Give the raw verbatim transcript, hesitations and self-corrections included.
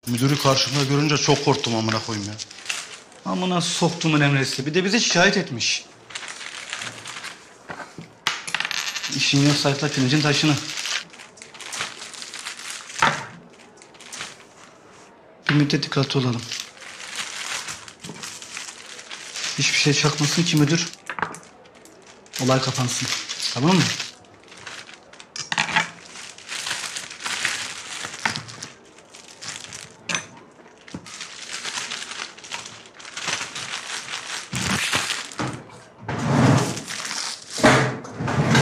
Müdürü karşımda görünce çok korktum amına koyayım ya. Amına soktumun emresi. Bir de bizi şikayet etmiş. İşin yok sayfa pirincin taşını. Bir müddet dikkatli olalım. Hiçbir şey çakmasın ki müdür. Olay kapansın. Tamam mı?